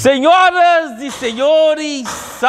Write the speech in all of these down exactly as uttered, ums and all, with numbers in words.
Senhoras e senhores,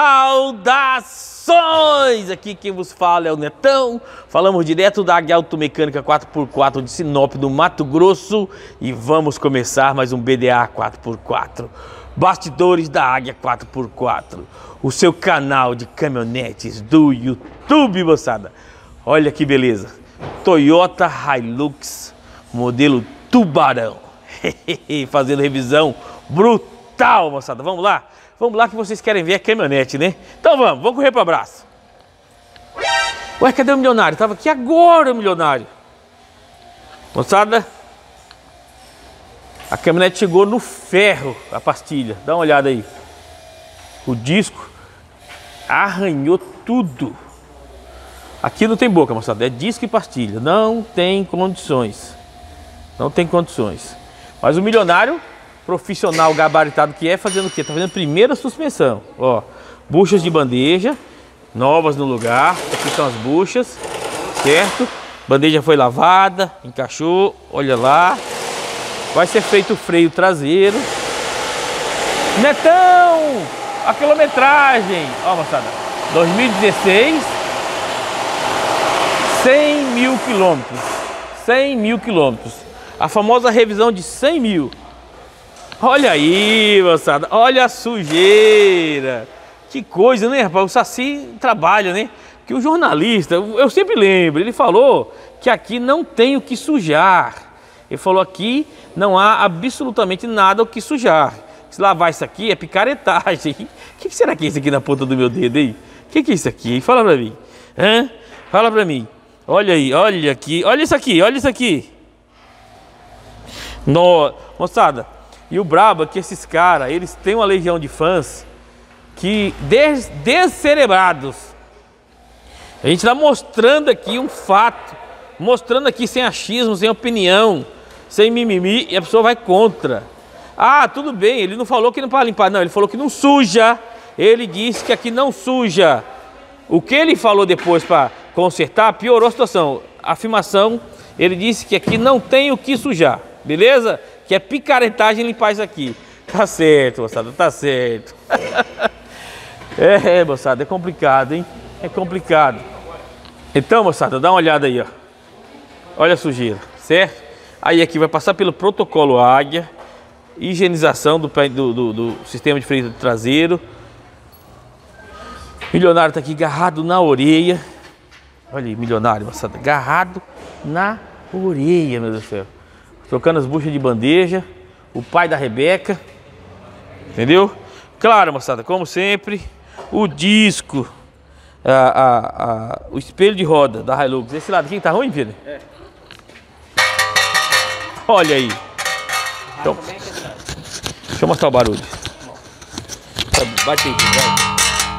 saudações! Aqui quem vos fala é o Netão. Falamos direto da Águia Automecânica quatro por quatro de Sinop, do Mato Grosso. E vamos começar mais um B D A quatro por quatro. Bastidores da Águia quatro por quatro. O seu canal de caminhonetes do YouTube, moçada. Olha que beleza. Toyota Hilux, modelo Tubarão. Fazendo revisão brutal. Tal, moçada, vamos lá? Vamos lá que vocês querem ver a caminhonete, né? Então vamos, vamos correr para o abraço. Ué, cadê o milionário? Tava aqui agora o milionário. Moçada, a caminhonete chegou no ferro, a pastilha. Dá uma olhada aí. O disco arranhou tudo. Aqui não tem boca, moçada, é disco e pastilha. Não tem condições. Não tem condições. Mas o milionário... profissional gabaritado que é, fazendo o quê? Tá fazendo primeira suspensão. Ó, buchas de bandeja, novas no lugar. Aqui estão as buchas, certo? Bandeja foi lavada, encaixou, olha lá. Vai ser feito o freio traseiro. Netão! A quilometragem! Ó, moçada, dois mil e dezesseis, cem mil quilômetros. cem mil quilômetros. A famosa revisão de cem mil. Olha aí, moçada, olha a sujeira. Que coisa, né, rapaz? O Saci trabalha, né? Que o jornalista, eu sempre lembro, ele falou que aqui não tem o que sujar. Ele falou aqui não há absolutamente nada o que sujar. Se lavar isso aqui é picaretagem. O que será que é isso aqui na ponta do meu dedo aí? O que, que é isso aqui? Fala pra mim. Hã? Fala pra mim. Olha aí, olha aqui. Olha isso aqui, olha isso aqui. No... Moçada. E o brabo é que esses caras, eles têm uma legião de fãs que des descerebrados. A gente está mostrando aqui um fato, mostrando aqui sem achismo, sem opinião, sem mimimi, e a pessoa vai contra. Ah, tudo bem, ele não falou que não para limpar, não, ele falou que não suja. Ele disse que aqui não suja. O que ele falou depois para consertar piorou a situação. A afirmação, ele disse que aqui não tem o que sujar, beleza? Que é picaretagem limpar isso aqui. Tá certo, moçada, tá certo. É, moçada, é complicado, hein? É complicado. Então, moçada, dá uma olhada aí, ó. Olha a sujeira, certo? Aí aqui vai passar pelo protocolo Águia, higienização do, do, do, do sistema de freio traseiro. Milionário tá aqui agarrado na orelha. Olha aí, milionário, moçada, agarrado na orelha, meu Deus do céu. Trocando as buchas de bandeja, o pai da Rebeca, entendeu? Claro, moçada, como sempre, o disco, a, a, a, o espelho de roda da Hilux. Esse lado aqui tá ruim, filho? É. Olha aí. Então, deixa eu mostrar o barulho. Bate aí, vai.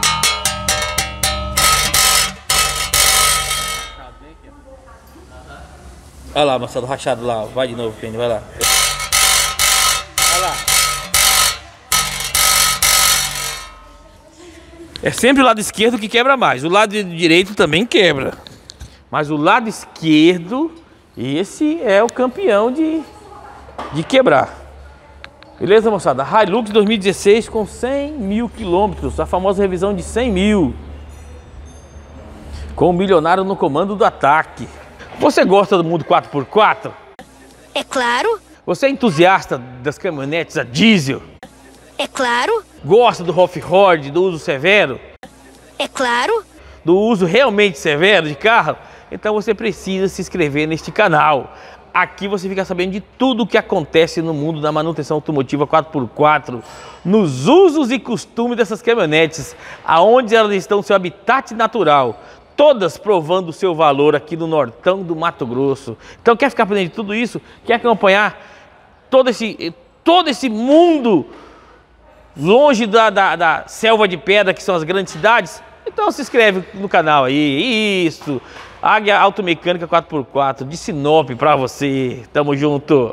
Olha lá, moçada, rachado lá. Vai de novo, Penny, vai lá. Vai lá. É sempre o lado esquerdo que quebra mais. O lado direito também quebra. Mas o lado esquerdo, esse é o campeão de, de quebrar. Beleza, moçada? Hilux dois mil e dezesseis com cem mil quilômetros. A famosa revisão de cem mil. Com o milionário no comando do ataque. Você gosta do mundo quatro por quatro? É claro. Você é entusiasta das caminhonetes a diesel? É claro. Gosta do off-road, do uso severo? É claro. Do uso realmente severo de carro? Então você precisa se inscrever neste canal. Aqui você fica sabendo de tudo o que acontece no mundo da manutenção automotiva quatro por quatro, nos usos e costumes dessas caminhonetes, aonde elas estão no seu habitat natural. Todas provando o seu valor aqui no Nortão do Mato Grosso. Então quer ficar aprendendo de tudo isso? Quer acompanhar todo esse, todo esse mundo longe da, da, da selva de pedra que são as grandes cidades? Então se inscreve no canal aí. Isso! Águia Automecânica quatro por quatro de Sinop pra você. Tamo junto!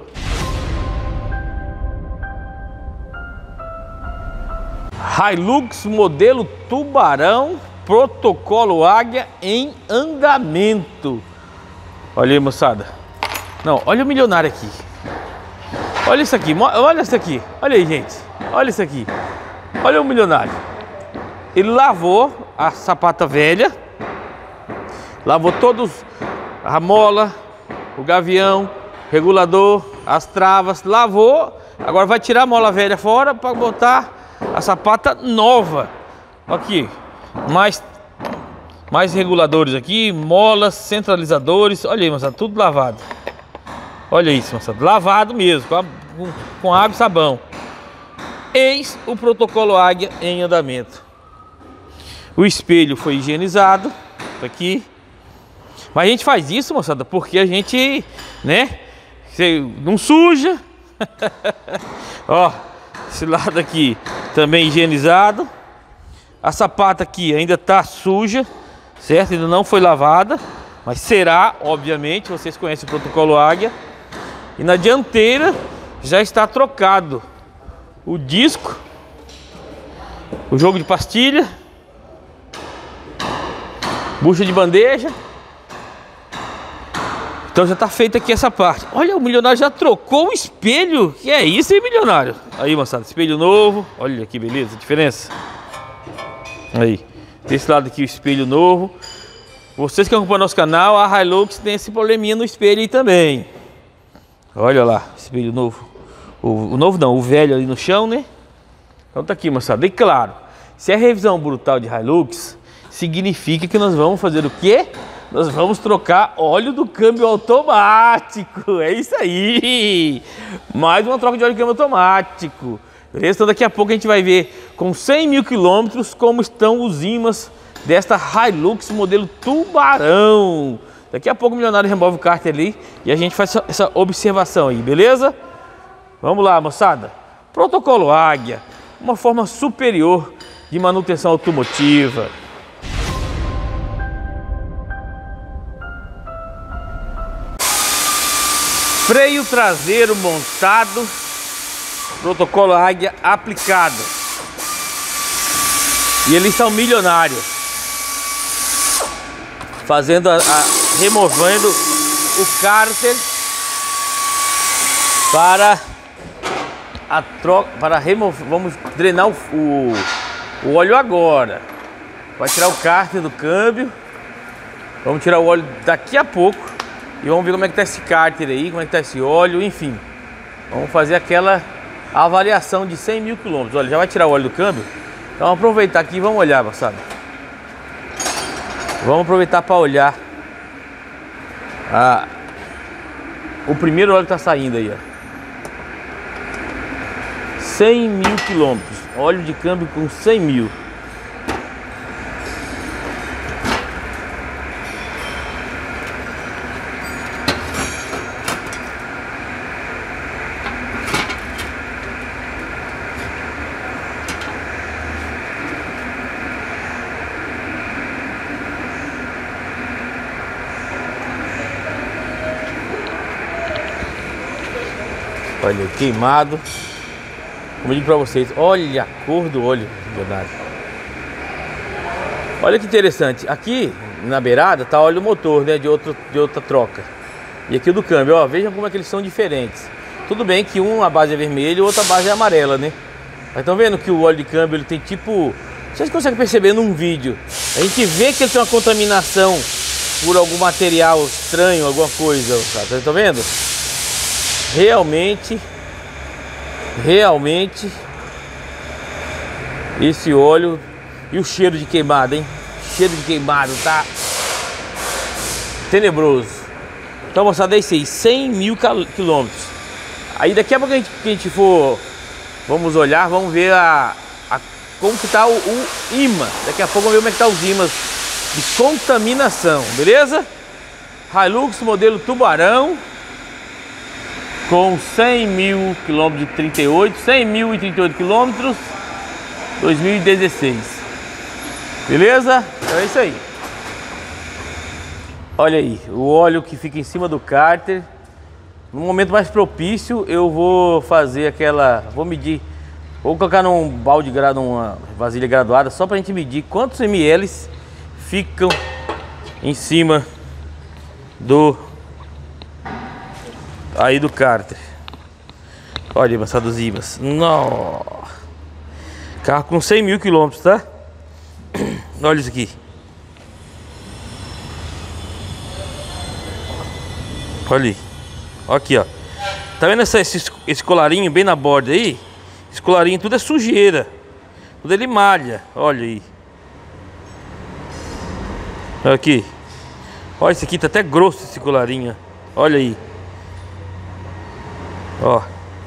Hilux modelo Tubarão. Protocolo Águia em andamento. Olha aí, moçada. Não, olha o milionário aqui. Olha isso aqui, olha isso aqui. Olha aí, gente. Olha isso aqui. Olha o milionário. Ele lavou a sapata velha, lavou todos, a mola, o gavião, regulador, as travas, lavou. Agora vai tirar a mola velha fora para botar a sapata nova. Aqui, mais, mais reguladores aqui, molas, centralizadores. Olha aí, moçada, tudo lavado. Olha isso, moçada, lavado mesmo, com, a, com, com água e sabão. Eis o protocolo Águia em andamento. O espelho foi higienizado, tá aqui. Mas a gente faz isso, moçada, porque a gente, né, não suja. Ó, esse lado aqui também higienizado. A sapata aqui ainda tá suja, certo? Ainda não foi lavada, mas será, obviamente, vocês conhecem o protocolo Águia. E na dianteira já está trocado o disco, o jogo de pastilha, bucha de bandeja. Então já tá feita aqui essa parte. Olha, o milionário já trocou o espelho. Que é isso, hein, milionário? Aí, moçada, espelho novo. Olha que beleza, a diferença. Aí, desse lado aqui o espelho novo. Vocês que acompanham nosso canal, a Hilux tem esse probleminha no espelho aí também. Olha lá, espelho novo. O, o novo não, o velho ali no chão, né? Então tá aqui, moçada. E claro, se é revisão brutal de Hilux, significa que nós vamos fazer o quê? Nós vamos trocar óleo do câmbio automático. É isso aí. Mais uma troca de óleo do câmbio automático. Beleza? Então daqui a pouco a gente vai ver com cem mil quilômetros como estão os ímãs desta Hilux modelo Tubarão. Daqui a pouco o milionário remove o cárter ali e a gente faz essa, essa observação aí, beleza? Vamos lá, moçada. Protocolo Águia, uma forma superior de manutenção automotiva. Freio traseiro montado, protocolo Águia aplicado. E eles são milionários, fazendo a, a removendo o cárter para a troca, para remover. Vamos drenar o, o, o óleo agora. Vai tirar o cárter do câmbio. Vamos tirar o óleo daqui a pouco. E vamos ver como é que tá esse cárter aí, como é que tá esse óleo, enfim. Vamos fazer aquela avaliação de cem mil quilômetros. Olha, já vai tirar o óleo do câmbio. Então vamos aproveitar aqui e vamos olhar, moçada. Vamos aproveitar para olhar. Ah, o primeiro óleo tá saindo aí, ó. cem mil quilômetros. Óleo de câmbio com cem mil. Olha, queimado. Como eu digo pra vocês, olha a cor do óleo, verdade. Olha que interessante. Aqui na beirada tá óleo motor, né? De, outro, de outra troca. E aqui o do câmbio, ó. Vejam como é que eles são diferentes. Tudo bem que um a base é vermelha e outra a base é amarela, né? Mas estão vendo que o óleo de câmbio ele tem tipo... Vocês conseguem perceber num vídeo? A gente vê que ele tem uma contaminação por algum material estranho, alguma coisa. Vocês estão vendo? Realmente, realmente, esse óleo e o cheiro de queimado, hein? Cheiro de queimado, tá tenebroso. Então, moçada, é isso aí, cem mil quilômetros. Aí daqui a pouco que a gente, que a gente for, vamos olhar, vamos ver a, a, como que tá o, o imã. Daqui a pouco vamos ver como é que tá os ímãs de contaminação, beleza? Hilux modelo Tubarão. Com cem mil quilômetros de trinta e oito, cem mil e trinta e oito quilômetros, dois mil e dezesseis. Beleza? Então é isso aí. Olha aí, o óleo que fica em cima do cárter. No momento mais propício, eu vou fazer aquela... Vou medir. Vou colocar num balde, numa vasilha graduada, só pra gente medir quantos ml ficam em cima do... Aí do cárter. Olha, moçada, dos ímãs. Não. Carro com cem mil quilômetros, tá? Olha isso aqui. Olha aí. Olha aqui, ó. Tá vendo essa, esse, esse colarinho bem na borda aí? Esse colarinho tudo é sujeira. Tudo ele malha. Olha aí. Olha aqui. Olha, esse aqui tá até grosso esse colarinho. Olha aí. Ó.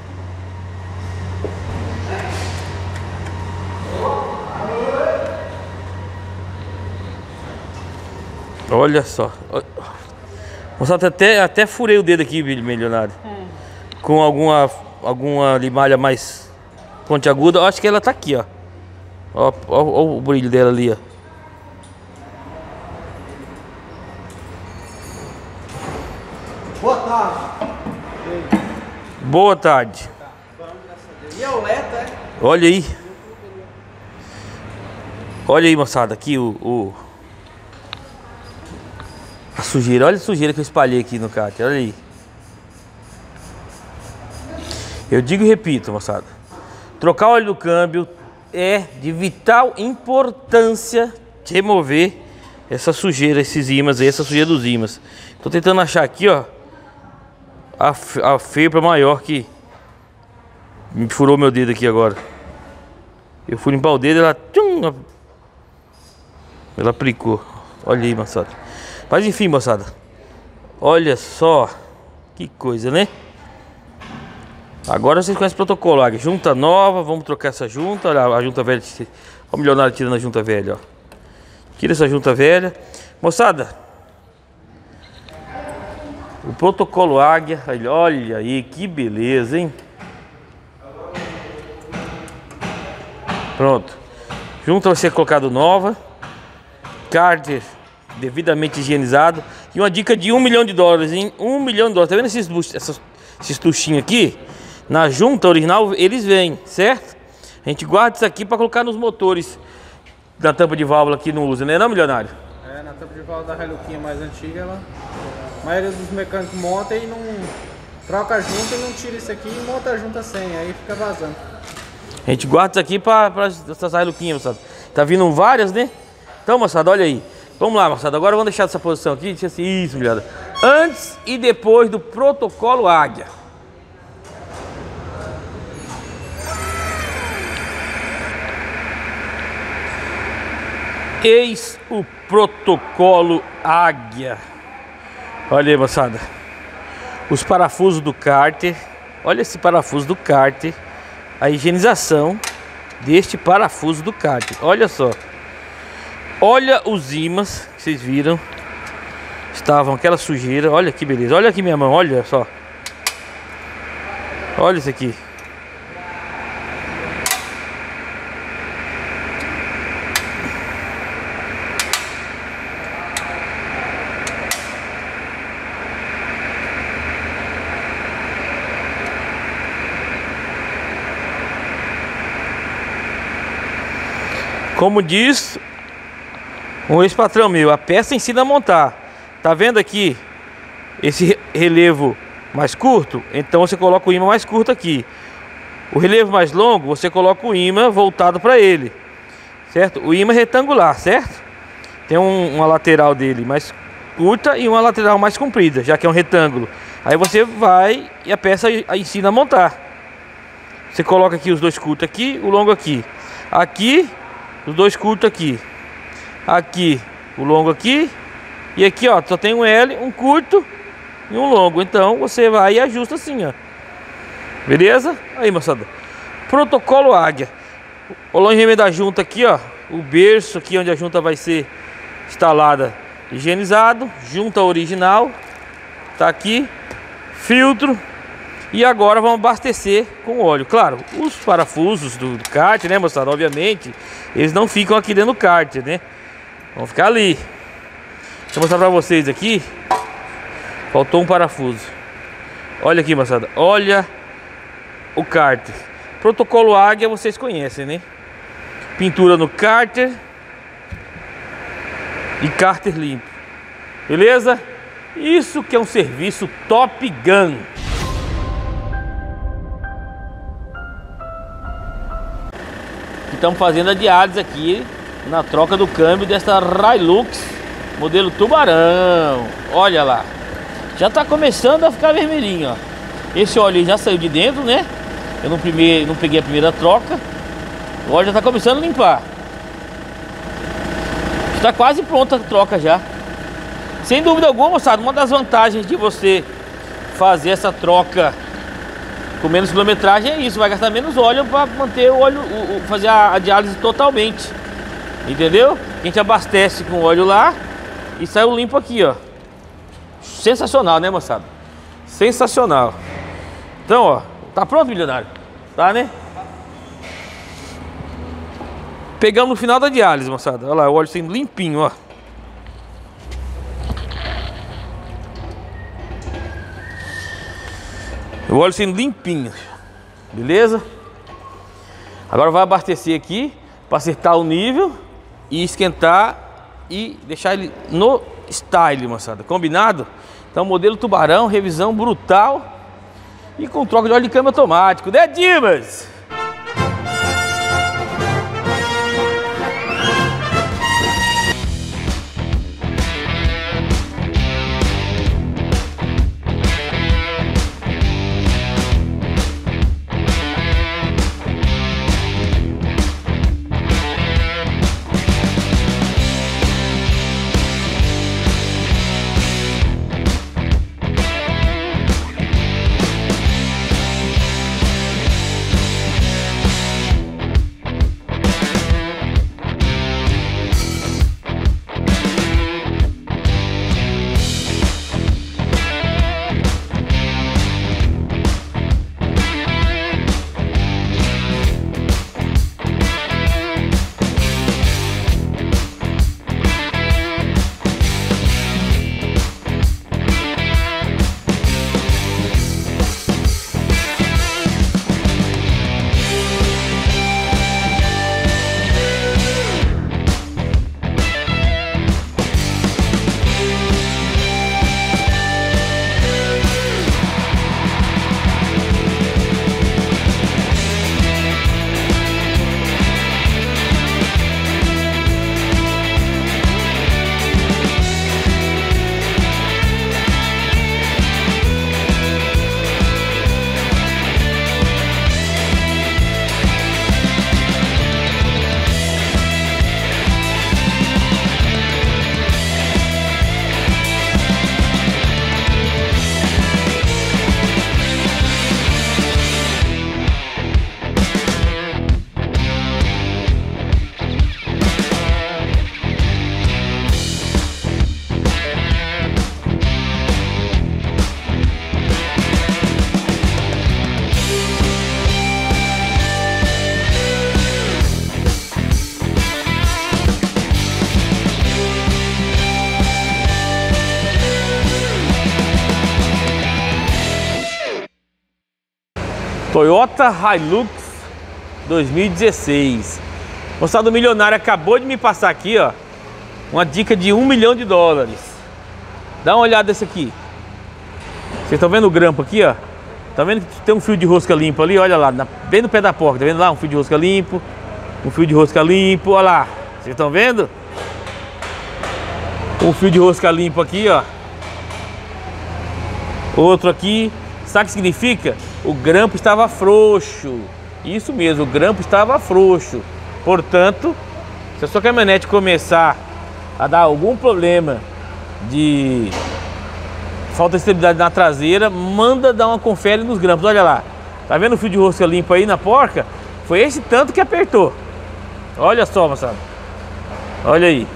Olha só. Moçada, até, até furei o dedo aqui, milionário. É. Com alguma, alguma limalha mais pontiaguda. Acho que ela tá aqui, ó. Ó, ó, ó o brilho dela ali, ó. Boa tarde. Boa tarde. E é o Leto, é? Olha aí. Olha aí, moçada, aqui o, o... a sujeira. Olha a sujeira que eu espalhei aqui no kart. Olha aí. Eu digo e repito, moçada. Trocar o óleo do câmbio é de vital importância de remover essa sujeira, esses ímãs aí, essa sujeira dos ímãs. Tô tentando achar aqui, ó, a, a fibra maior que me furou meu dedo aqui agora. Eu fui limpar o dedo e ela... Tchum, ela aplicou. Olha aí, moçada. Mas enfim, moçada. Olha só. Que coisa, né? Agora vocês conhecem o protocolo. Ó, junta nova, vamos trocar essa junta. Olha a junta velha. Olha o milionário tirando a junta velha, ó. Tira essa junta velha. Moçada, o protocolo Águia. Olha aí, que beleza, hein? Pronto. Junta vai ser colocado nova. Cárter devidamente higienizado. E uma dica de um milhão de dólares, hein? Um milhão de dólares. Tá vendo esses, essas, esses tuchinhos aqui? Na junta original eles vêm, certo? A gente guarda isso aqui para colocar nos motores da tampa de válvula que não usa, né, não, milionário? É, na tampa de válvula da Hiluquinha mais antiga, ela... a maioria dos mecânicos monta e não troca a junta e não tira isso aqui e monta a junta sem, aí fica vazando. A gente guarda isso aqui para essas Hiluquinhas, moçada. Tá vindo várias, né? Então, moçada, olha aí. Vamos lá, moçada. Agora vamos deixar essa posição aqui. Deixa assim, isso, milhada. Antes e depois do protocolo Águia. Eis o protocolo Águia. Olha aí, moçada. Os parafusos do cárter. Olha esse parafuso do cárter. A higienização deste parafuso do cárter. Olha só. Olha os ímãs que vocês viram. Estavam aquela sujeira. Olha que beleza. Olha aqui minha mão. Olha só. Olha isso aqui. Como diz um ex-patrão meu, a peça ensina a montar. Tá vendo aqui esse relevo mais curto? Então você coloca o ímã mais curto aqui. O relevo mais longo, você coloca o ímã voltado para ele, certo? O ímã é retangular, certo? Tem um, uma lateral dele mais curta e uma lateral mais comprida, já que é um retângulo. Aí você vai e a peça ensina a montar. Você coloca aqui os dois curtos aqui, o longo aqui. Aqui os dois curtos aqui. Aqui o longo aqui. E aqui, ó, só tem um L, um curto e um longo. Então você vai e ajusta assim, ó. Beleza? Aí, moçada. Protocolo Águia. O alongamento da junta aqui, ó. O berço aqui onde a junta vai ser instalada, higienizado. Junta original. Tá aqui. Filtro. E agora vamos abastecer com óleo. Claro, os parafusos do, do kart, né, moçada? Obviamente, eles não ficam aqui dentro do kart, né? Vão ficar ali. Deixa eu mostrar pra vocês aqui. Faltou um parafuso. Olha aqui, moçada. Olha o cárter. Protocolo Águia vocês conhecem, né? Pintura no cárter e cárter limpo. Beleza? Isso que é um serviço Top Gun. que estamos fazendo a diálise aqui na troca do câmbio desta Hilux modelo Tubarão. Olha lá, já está começando a ficar vermelhinho, ó. Esse óleo já saiu de dentro, né? Eu não, primeiro, não peguei a primeira troca. O óleo já está começando a limpar. Está quase pronta a troca já. Sem dúvida alguma, moçada, uma das vantagens de você fazer essa troca com menos quilometragem é isso, vai gastar menos óleo para manter o óleo, o, o, fazer a, a diálise totalmente. Entendeu? A gente abastece com óleo lá e saiu limpo aqui, ó. Sensacional, né, moçada? Sensacional. Então, ó, tá pronto, milionário? Tá, né? Pegamos no final da diálise, moçada. Olha lá, o óleo sendo limpinho, ó. O óleo sendo limpinho. Beleza? Agora vai abastecer aqui para acertar o nível e esquentar e deixar ele no style, moçada. Combinado? Então, modelo Tubarão, revisão brutal e com troca de óleo de câmbio automático, né, Dimas? Toyota Hilux dois mil e dezesseis. Moçada, o milionário acabou de me passar aqui, ó, uma dica de um milhão de dólares. Dá uma olhada nesse aqui. Vocês estão vendo o grampo aqui, ó? Tá vendo que tem um fio de rosca limpo ali? Olha lá, na, bem no pé da porta. Tá vendo lá? Um fio de rosca limpo. Um fio de rosca limpo. Olha lá. Vocês estão vendo? Um fio de rosca limpo aqui, ó. Outro aqui. Sabe o que significa? O grampo estava frouxo. Isso mesmo, o grampo estava frouxo. Portanto, se a sua caminhonete começar a dar algum problema de falta de estabilidade na traseira, manda dar uma confere nos grampos. Olha lá, tá vendo o fio de rosca limpo aí na porca? Foi esse tanto que apertou. Olha só, moçada. Olha aí.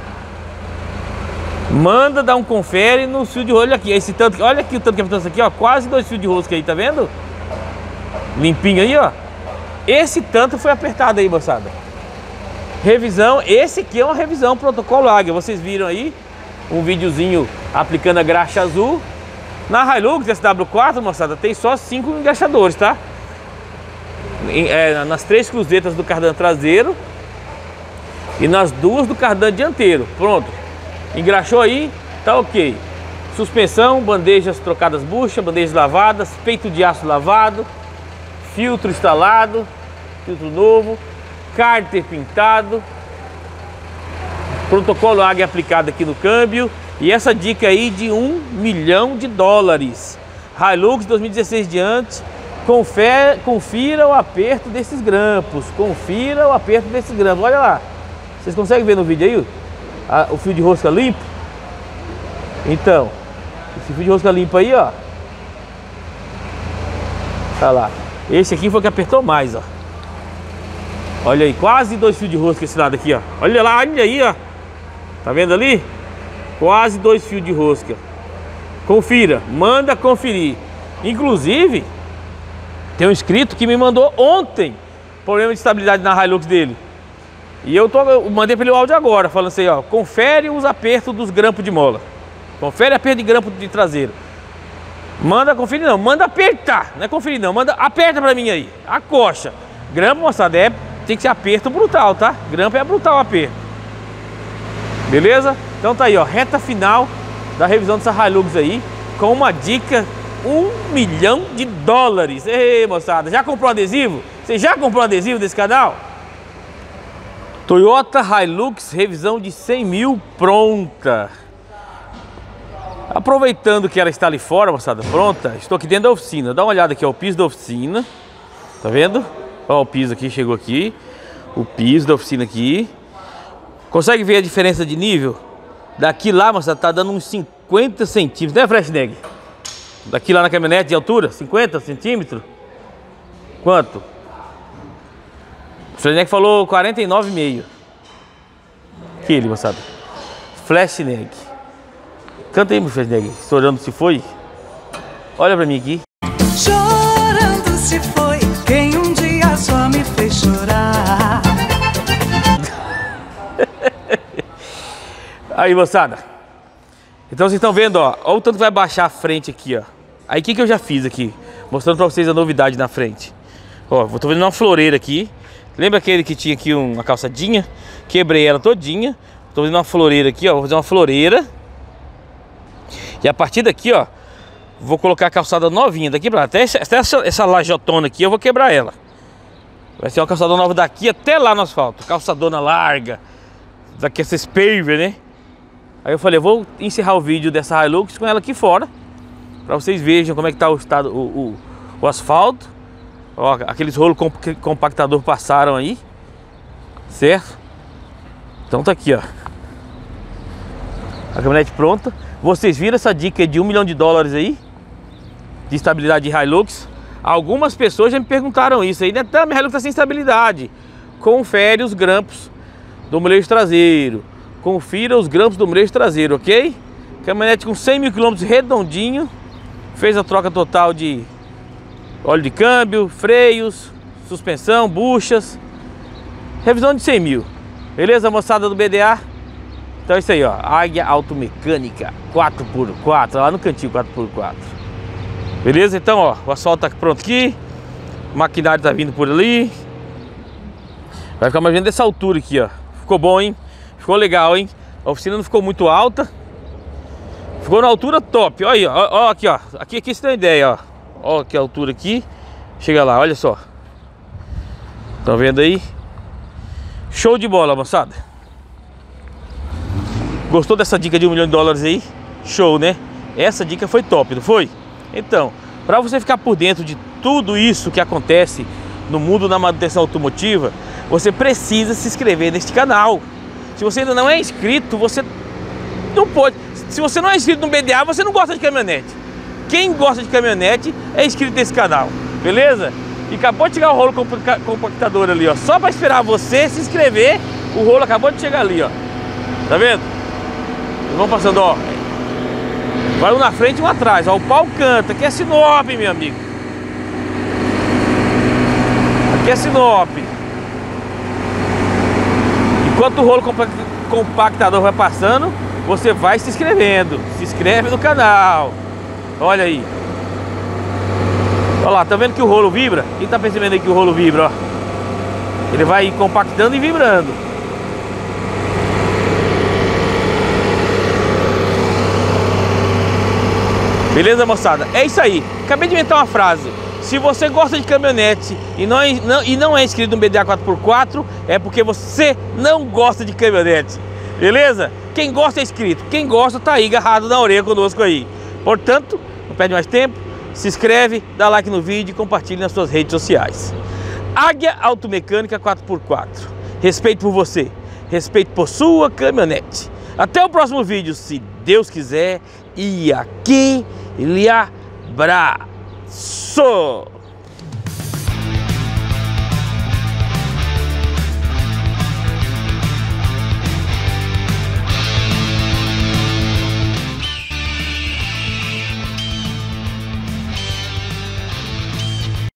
Manda dar um confere no fio de rosca. Olha aqui, esse tanto, olha aqui o tanto que apertou isso aqui, ó, quase dois fios de rosca aí, tá vendo? Limpinho aí, ó. Esse tanto foi apertado aí, moçada. Revisão, esse aqui é uma revisão protocolo Águia. Vocês viram aí um videozinho aplicando a graxa azul. Na Hilux S W quatro, moçada, tem só cinco engraxadores, tá? Em, é, nas três cruzetas do cardan traseiro e nas duas do cardan dianteiro. Pronto. Engraxou aí, tá ok. Suspensão, bandejas trocadas bucha, bandejas lavadas, peito de aço lavado, filtro instalado, filtro novo, cárter pintado, protocolo Águia aplicado aqui no câmbio. E essa dica aí de um milhão de dólares. Hilux dois mil e dezesseis diante. Confere, confira o aperto desses grampos. Confira o aperto desses grampos. Olha lá. Vocês conseguem ver no vídeo aí a, o fio de rosca limpo? Então, esse fio de rosca limpo aí, ó. Olha lá. Esse aqui foi o que apertou mais, ó. Olha aí, quase dois fios de rosca esse lado aqui, ó. Olha lá, olha aí, ó. Tá vendo ali? Quase dois fios de rosca. Confira, manda conferir. Inclusive, tem um inscrito que me mandou ontem problema de estabilidade na Hilux dele. E eu, tô, eu mandei para ele o áudio agora, falando assim, ó. Confere os apertos dos grampos de mola. Confere aperto de grampo de traseiro. Manda conferir não, manda apertar. Não é conferir não, manda aperta pra mim aí. A coxa. Grampo, moçada, é, tem que ser aperto brutal, tá? Grampo é brutal aperto. Beleza? Então tá aí, ó, reta final da revisão dessa Hilux aí, com uma dica, um milhão de dólares. Ei, moçada, já comprou adesivo? Você já comprou adesivo desse canal? Toyota Hilux, revisão de cem mil pronta. Aproveitando que ela está ali fora, moçada, pronta, estou aqui dentro da oficina. Dá uma olhada aqui, ó, o piso da oficina. Tá vendo? Ó, o piso aqui, chegou aqui. O piso da oficina aqui. Consegue ver a diferença de nível? Daqui lá, moçada, tá dando uns cinquenta centímetros, né, Freshneg? Daqui lá na caminhonete de altura, cinquenta centímetros? Quanto? O Freshneg falou quarenta e nove vírgula cinco. Aquele, moçada. Freshneg. Canta aí, meu Freshneg. Chorando se foi. Olha pra mim aqui. Chorando se foi quem um dia só me fez chorar. Aí, moçada. Então vocês estão vendo, ó. Olha o tanto que vai baixar a frente aqui, ó. Aí o que, que eu já fiz aqui? Mostrando pra vocês a novidade na frente. Ó, tô vendo uma floreira aqui. Lembra aquele que tinha aqui uma calçadinha? Quebrei ela todinha. Tô vendo uma floreira aqui, ó. Vou fazer uma floreira. E a partir daqui, ó, vou colocar a calçada novinha daqui pra lá. Até essa, essa, essa lajotona aqui eu vou quebrar ela. Vai ser uma calçadona nova daqui até lá no asfalto. Calçadona larga. Daqui essa paver, né? Aí eu falei, eu vou encerrar o vídeo dessa Hilux com ela aqui fora. Pra vocês vejam como é que tá o estado, o, o, o asfalto. Ó, aqueles rolos comp compactador passaram aí. Certo? Então tá aqui, ó. A caminhonete pronta. Vocês viram essa dica de um milhão de dólares aí? De estabilidade de Hilux. Algumas pessoas já me perguntaram isso aí, né? Tá, minha Hilux tá sem estabilidade. Confere os grampos do molejo traseiro. Confira os grampos do molejo traseiro, ok? Caminhonete com cem mil quilômetros redondinho. Fez a troca total de óleo de câmbio, freios, suspensão, buchas. Revisão de cem mil. Beleza, moçada do B D A? Então é isso aí, ó. Águia Automecânica quatro por quatro, lá no cantinho quatro por quatro. Beleza? Então, ó, o asfalto tá pronto aqui. O maquinário tá vindo por ali. Vai ficar mais ou menos dessa altura aqui, ó. Ficou bom, hein? Ficou legal, hein? A oficina não ficou muito alta. Ficou na altura top. Olha aí, ó, ó aqui, ó. Aqui, aqui você tem uma ideia, ó. Ó, aqui a altura aqui. Chega lá, olha só. Estão vendo aí? Show de bola, moçada. Gostou dessa dica de um milhão de dólares aí? Show, né? Essa dica foi top, não foi? Então, para você ficar por dentro de tudo isso que acontece no mundo da manutenção automotiva, você precisa se inscrever neste canal. Se você ainda não é inscrito, você não pode. Se você não é inscrito no B D A, você não gosta de caminhonete. Quem gosta de caminhonete é inscrito nesse canal, beleza? E acabou de chegar o rolo compactador ali, ó. Só para esperar você se inscrever, o rolo acabou de chegar ali, ó. Tá vendo? Eles vão passando, ó. Vai um na frente e um atrás, ó. O pau canta. Aqui é Sinop, meu amigo. Aqui é Sinop. Enquanto o rolo compactador vai passando, você vai se inscrevendo. Se inscreve no canal. Olha aí. Olha lá, tá vendo que o rolo vibra? Quem tá percebendo aí que o rolo vibra, ó? Ele vai compactando e vibrando. Beleza, moçada? É isso aí. Acabei de inventar uma frase. Se você gosta de caminhonete e não, é, não, e não é inscrito no B D A quatro por quatro, é porque você não gosta de caminhonete, beleza? Quem gosta é inscrito, quem gosta tá aí agarrado na orelha conosco aí. Portanto, não perde mais tempo, se inscreve, dá like no vídeo e compartilhe nas suas redes sociais. Águia Automecânica quatro por quatro, respeito por você, respeito por sua caminhonete. Até o próximo vídeo, se Deus quiser, e aquele abraço!